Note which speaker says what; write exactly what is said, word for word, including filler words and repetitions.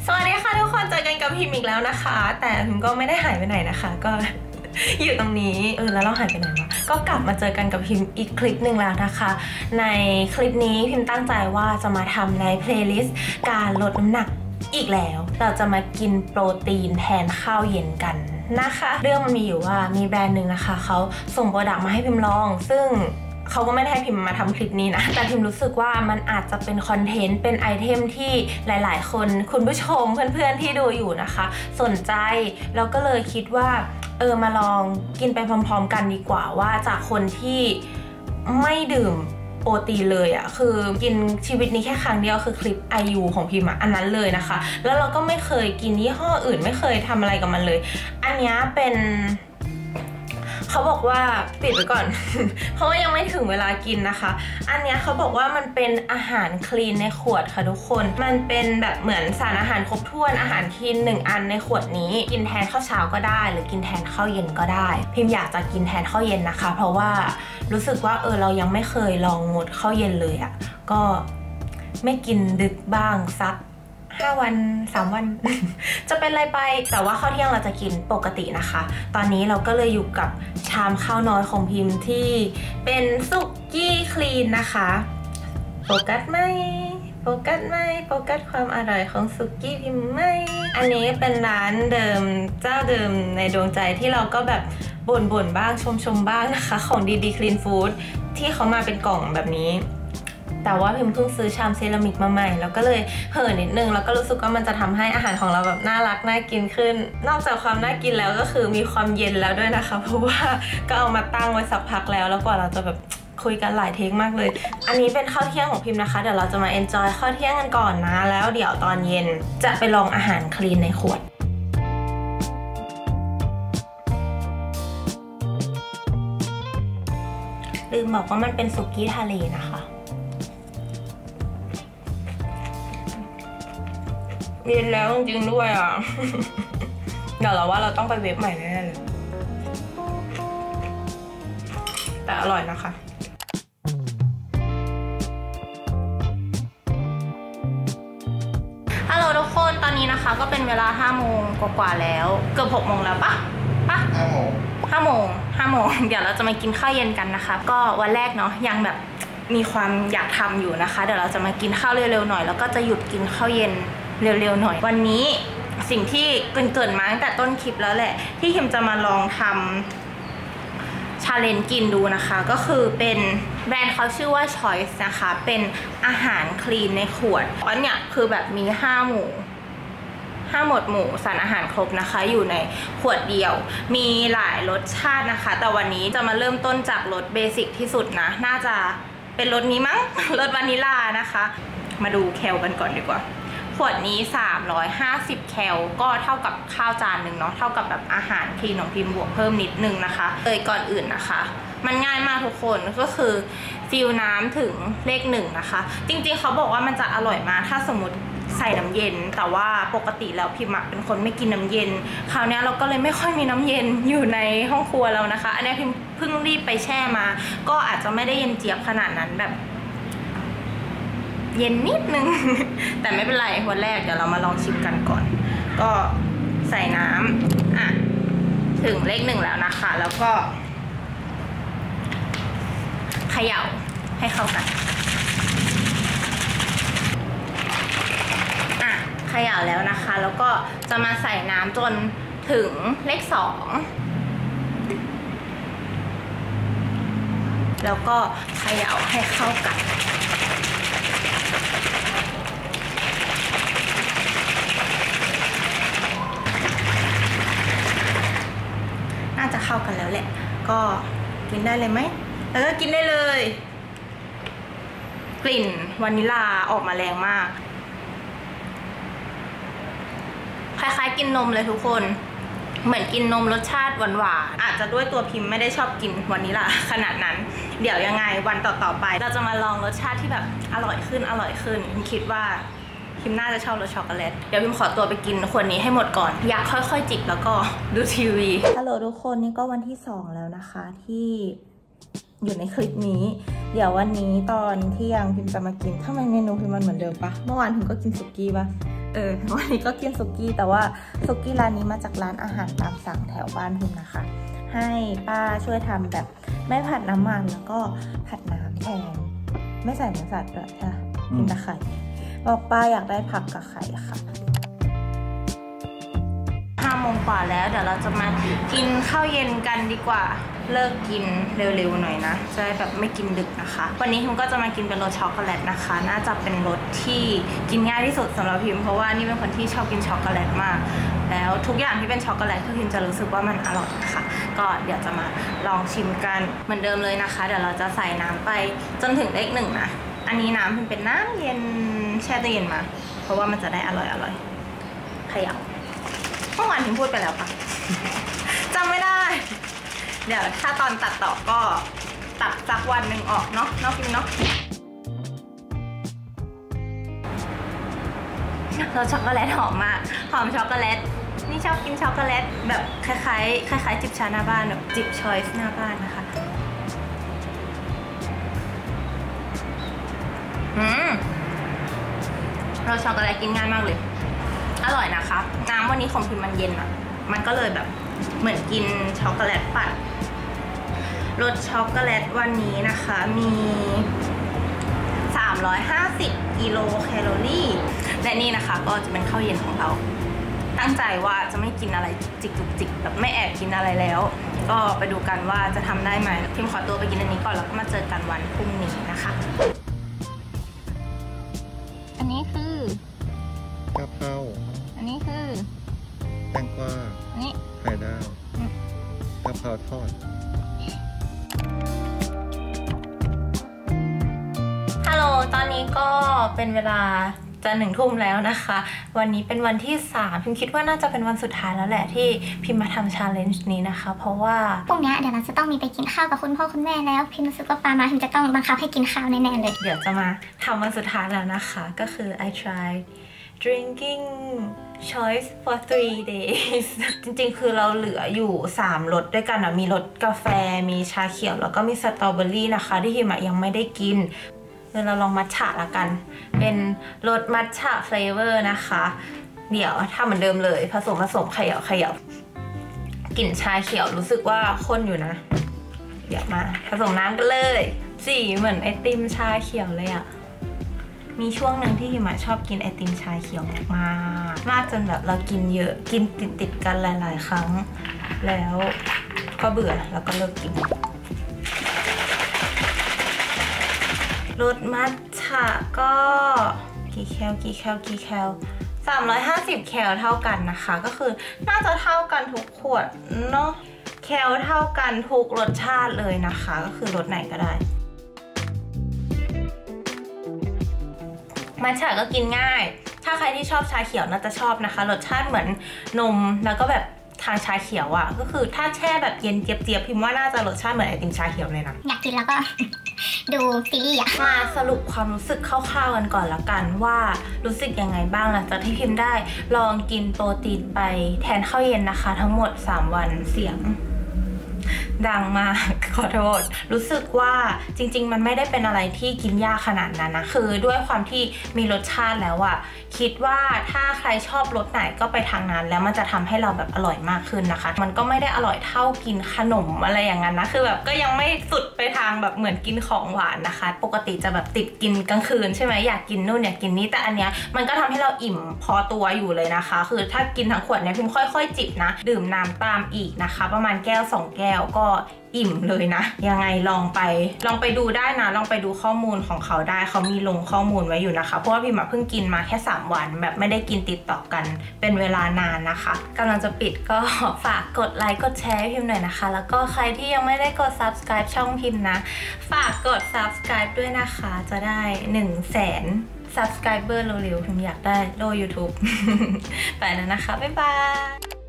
Speaker 1: สวัสดีค่ะทุกคนเจอกันกับพิมอีกแล้วนะคะแต่พิมก็ไม่ได้หายไปไหนนะคะก็ อยู่ตรงนี้เออแล้วเราหายไปไหนวะก็กลับมาเจอกันกับพิมอีกคลิปหนึ่งแล้วนะคะในคลิปนี้พิมตั้งใจว่าจะมาทำในเพลย์ลิสต์การลดน้ำหนักอีกแล้วเราจะมากินโปรตีนแทนข้าวเย็นกันนะคะเรื่องมันมีอยู่ว่ามีแบรนด์หนึ่งนะคะเขาส่งโปรดักต์มาให้พิมลองซึ่งเขาก็ไม่ได้ให้พิมมาทำคลิปนี้นะแต่พิมรู้สึกว่ามันอาจจะเป็นคอนเทนต์เป็นไอเทมที่หลายๆคนคุณผู้ชมเพื่อนๆที่ดูอยู่นะคะสนใจแล้วก็เลยคิดว่าเออมาลองกินไปพร้อมๆกันดีกว่าว่าจากคนที่ไม่ดื่มโปรตีนเลยอะคือกินชีวิตนี้แค่ครั้งเดียวคือคลิป ไอ ยู ของพิมอะอันนั้นเลยนะคะแล้วเราก็ไม่เคยกินยี่ห้ออื่นไม่เคยทำอะไรกับมันเลยอันนี้เป็นเขาบอกว่าปิดไว้ก่อน เพราะว่ายังไม่ถึงเวลากินนะคะอันนี้เขาบอกว่ามันเป็นอาหารคลีนในขวดค่ะทุกคนมันเป็นแบบเหมือนสารอาหารครบถ้วนอาหารคลีนหนึ่งอันในขวดนี้กินแทนข้าวเช้าก็ได้หรือกินแทนข้าวเย็นก็ได้พิมอยากจะกินแทนข้าวเย็นนะคะเพราะว่ารู้สึกว่าเออเรายังไม่เคยลองงดข้าวเย็นเลยอะ่ะก็ไม่กินดึกบ้างสักห้าวันสามวัน จะเป็นอะไรไปแต่ว่าข้าวเที่ยงเราจะกินปกตินะคะตอนนี้เราก็เลยอยู่กับชามข้าวน้อยของพิมพ์ที่เป็นสุกี้คลีนนะคะโฟกัสไหมโฟกัสไหมโฟกัสความอร่อยของสุกี้พิมพ์ไหมอันนี้เป็นร้านเดิมเจ้าเดิมในดวงใจที่เราก็แบบบ่นๆบ้างชมๆบ้างนะคะของดีดีคลีนฟู้ดที่เขามาเป็นกล่องแบบนี้แต่ว่าพิมเพิ่งซื้อชามเซรามิกมาใหม่แล้วก็เลยเห่อนิดนึงแล้วก็รู้สึกว่ามันจะทำให้อาหารของเราแบบน่ารักน่ากินขึ้นนอกจากความน่ากินแล้วก็คือมีความเย็นแล้วด้วยนะคะเพราะว่าก็เอามาตั้งไว้สักพักแล้วแล้วกว่าเราจะแบบคุยกันหลายเทคมากเลยอันนี้เป็นข้าวเที่ยงของพิมนะคะเดี๋ยวเราจะมาเอนจอยข้าวเที่ยงกันก่อนนะแล้วเดี๋ยวตอนเย็นจะไปลองอาหารคลีนในขวดลืมบอกว่ามันเป็นสุกี้ทะเลนะคะเย็นแล้วจริงๆด้วยอ่ะ เดี๋ยวเราว่าเราต้องไปเวฟใหม่แน่เลยแต่อร่อยนะคะฮัลโหลทุกคนตอนนี้นะคะก็เป็นเวลาห้าโมงกว่าๆแล้วเกือบหกโมงแล้วปะปะห้าโมงห้าโมงห้าโมงเดี๋ยวเราจะมากินข้าวเย็นกันนะคะก็วันแรกเนาะยังแบบมีความอยากทำอยู่นะคะเดี๋ยวเราจะมากินข้าวเร็วๆหน่อยแล้วก็จะหยุดกินข้าวเย็นเร็วๆหน่อยวันนี้สิ่งที่เกินๆมาตั้งแต่ต้นคลิปแล้วแหละที่คิมจะมาลองทำชาเลนจ์กินดูนะคะก็คือเป็นแบรนด์เขาชื่อว่า Choice นะคะเป็นอาหารคลีนในขวดอันเนี้ยคือแบบมีห้าหมู่ห้าหมวดหมู่สารอาหารครบนะคะอยู่ในขวดเดียวมีหลายรสชาตินะคะแต่วันนี้จะมาเริ่มต้นจากรสเบสิกที่สุดนะน่าจะเป็นรสนี้มั้งรสวานิลลานะคะมาดูแคลกันก่อนดีกว่าขวดนี้สามร้อยห้าสิบแคลก็เท่ากับข้าวจานหนึ่งเนาะเท่ากับแบบอาหารคลีนของพิมบวกเพิ่มนิดนึงนะคะเลยก่อนอื่นนะคะมันง่ายมากทุกคนก็คือฟิลน้ำถึงเลขหนึ่งนะคะจริงๆเขาบอกว่ามันจะอร่อยมากถ้าสมมติใส่น้ำเย็นแต่ว่าปกติแล้วพิมเป็นคนไม่กินน้ำเย็นคราวนี้เราก็เลยไม่ค่อยมีน้ำเย็นอยู่ในห้องครัวแล้วนะคะอันนี้พิมเพิ่งรีบไปแช่มาก็อาจจะไม่ได้เย็นเจี๊ยบขนาดนั้นแบบเย็นนิดนึง แต่ไม่เป็นไรวันแรกเดี๋ยวเรามาลองชิมกันก่อนก็ใส่น้ำอ่ะถึงเลขหนึ่งแล้วนะคะแล้วก็เขย่าให้เข้ากันอ่ะเขย่าแล้วนะคะแล้วก็จะมาใส่น้ำจนถึงเลขสองแล้วก็เขย่าให้เข้ากันน่าจะเข้ากันแล้วแหละก็กินได้เลยไหมแล้วก็กินได้เลยกลิ่นวานิลลาออกมาแรงมากคล้ายๆกินนมเลยทุกคนเหมือนกินนมรสชาติหวานๆอาจจะด้วยตัวพิมพ์ไม่ได้ชอบกินวานิลลาขนาดนั้นเดี๋ยวยังไงวันต่อๆไปเราจะมาลองรสชาติที่แบบอร่อยขึ้นอร่อยขึ้นคิดว่าพิมน่าจะชอบรสช็อกโกแลตเดี๋ยวพิมขอตัวไปกินขวดนี้ให้หมดก่อนอยากค่อยๆจิบแล้วก็ดูทีวีฮัลโหลทุกคนนี่ก็วันที่สองแล้วนะคะที่อยู่ในคลิปนี้เดี๋ยววันนี้ตอนเที่ยงพิมจะมากินทำไมเมนูพิมมันเหมือนเดิมปะเมื่อวานพิมก็กินสุกี้ปะเออวันนี้ก็กินสุกี้แต่ว่าสุกี้ร้านนี้มาจากร้านอาหารตามสั่งแถวบ้านพิมนะคะให้ป้าช่วยทำแบบไม่ผัดน้ำมันแล้วก็ผัดน้ำแทนไม่ใส่เนื้อสัตว์ด้วยค่ะกินแต่ไข่บอกป้าอยากได้ผักกับไข่ค่ะห้าโมงกว่าแล้วเดี๋ยวเราจะมากินข้าวเย็นกันดีกว่าเลิกกินเร็วๆหน่อยนะจะได้แบบไม่กินดึกนะคะวันนี้พิมก็จะมากินเป็นรสช็อกโกแลตนะคะน่าจะเป็นรสที่กินง่ายที่สุดสำหรับพิมเพราะว่านี่เป็นคนที่ชอบกินช็อกโกแลตมากแล้วทุกอย่างที่เป็นช็อกโกแลตคือพิมจะรู้สึกว่ามันอร่อยค่ะก็เดี๋ยวจะมาลองชิมกันเหมือนเดิมเลยนะคะเดี๋ยวเราจะใส่น้ำไปจนถึงเลขหนึ่งนะอันนี้น้ำพิมเป็นน้ำเย็นแช่ตู้เย็นมาเพราะว่ามันจะได้อร่อยอร่อยขยับเมื่อวานพิมพูดไปแล้วค่ะจำไม่ได้เดี๋ยวถ้าตอนตัดต่อก็ตัดสักวันหนึ่งออกเนาะเนาะพิมเนาะรสช็อกโกแลตหอมมากหอมช็อกโกแลตนี่ชอบกินช็อกโกแลตแบบคล้ายๆคล้ายๆจิบชาหน้าบ้านแบบจิบชอยส์หน้าบ้านนะคะอืมรสช็อกโกแลตกินง่ายมากเลยอร่อยนะคะน้ำวันนี้ของพิมมันเย็นอ่ะมันก็เลยแบบเหมือนกินช็อกโกแลตปั่นรสช็อกโกแลตวันนี้นะคะมีสามร้อยห้าสิบกิโลแคลอรี่และนี่นะคะก็จะเป็นข้าวเย็นของเราตั้งใจว่าจะไม่กินอะไรจิกจุกจิกแบบไม่แอบกินอะไรแล้วก็ไปดูกันว่าจะทำได้ไหมพิมขอตัวไปกินอันนี้ก่อนแล้วก็มาเจอกันวันพรุ่งนี้นะคะอันนี้คือกะเพราอันนี้คือแตงกวาอันนี้ไข่ดาวกะเพราทอดฮัลโหลตอนนี้ก็เป็นเวลาจะหนึ่งทุ่มแล้วนะคะวันนี้เป็นวันที่สามพิมคิดว่าน่าจะเป็นวันสุดท้ายแล้วแหละที่พิมมาทำชาเลนจ์นี้นะคะเพราะว่า
Speaker 2: พรุ่งนี้เดี๋ยวเราจะต้องมีไปกินข้าวกับคุณพ่อคุณแม่แล้วพิมรู้สึกว่าปามาพิมจะต้องบังคับให้กินข้าวแน่ๆเลย
Speaker 1: เดี๋ยวจะมาทำวันสุดท้ายแล้วนะคะก็คือ I tried drinking choice for three days จริงๆคือเราเหลืออยู่สามรสด้วยกันนะมีรสกาแฟมีชาเขียวแล้วก็มีสตรอเบอรี่นะคะที่พิมยังไม่ได้กินเดี๋ยวเราลองมัทฉะละกันเป็นรสมัทฉะเฟลเวอร์นะคะเดี๋ยวทำเหมือนเดิมเลยผสมผสมเขย่าเขย่ากลิ่นชาเขียวรู้สึกว่าข้นอยู่นะเดี๋ยวมาผสมน้ำกันเลยสีเหมือนไอติมชาเขียวเลยอะมีช่วงหนึ่งที่หิมะชอบกินไอติมชาเขียวมากมากจนแบบเรากินเยอะกินติดติดกันหลายๆครั้งแล้วก็เบื่อแล้วก็เลิกกินรสมัทฉะก็กี่แคลกี่แคลกี่แคลสามร้อยห้าสิบแคลเท่ากันนะคะก็คือน่าจะเท่ากันทุกขวดเนาะแคลเท่ากันทุกรสชาติเลยนะคะก็คือรสไหนก็ได้มัทฉะก็กินง่ายถ้าใครที่ชอบชาเขียวน่าจะชอบนะคะรสชาติเหมือนนมแล้วก็แบบทางชาเขียวอ่ะก็คือถ้าแช่แบบเย็นเจี๊ยบๆพิมพ์ว่าน่าจะรสชาติเหมือนไอติมชาเขียวเลยนะ
Speaker 2: อยากกินแล้วก็ ดูซีรีส์อะ
Speaker 1: มาสรุปความรู้สึกคร่าวๆกันก่อนละกันว่ารู้สึกยังไงบ้างหลังจากที่พิมพ์ได้ลองกินโปรตีนไปแทนข้าวเย็นนะคะทั้งหมดสามวันเสียงดังมากขอโทษรู้สึกว่าจริงๆมันไม่ได้เป็นอะไรที่กินยากขนาดนั้นนะคือด้วยความที่มีรสชาติแล้วอะคิดว่าถ้าใครชอบรสไหนก็ไปทางนั้นแล้วมันจะทำให้เราแบบอร่อยมากขึ้นนะคะมันก็ไม่ได้อร่อยเท่ากินขนมอะไรอย่างนั้นนะคือแบบก็ยังไม่สุดไปทางแบบเหมือนกินของหวานนะคะปกติจะแบบติดกินกลางคืนใช่ไหมอยากกินนู่นอยากกินนี้แต่อันเนี้ยมันก็ทำให้เราอิ่มพอตัวอยู่เลยนะคะคือถ้ากินทั้งขวดเนี่ยพิมค่อยๆจิบนะดื่มน้ำตามอีกนะคะประมาณแก้วสองแก้วก็อิ่มเลยนะยังไงลองไปลองไปดูได้นะลองไปดูข้อมูลของเขาได้เขามีลงข้อมูลไว้อยู่นะคะเพราะว่าพิมเพิ่งกินมาแค่สามวันแบบไม่ได้กินติดต่อกันเป็นเวลานานนะคะกำลังจะปิดก็ฝากกดไลค์กดแชร์ให้พิมหน่อยนะคะแล้วก็ใครที่ยังไม่ได้กด ซับสไครบ์ ช่องพิมนะฝากกด ซับสไครบ์ ด้วยนะคะจะได้หนึ่งแสน ซับสไครเบอร์เร็วๆพิมอยากได้โล่ ยูทูบ ไปแล้วนะคะบ๊ายบาย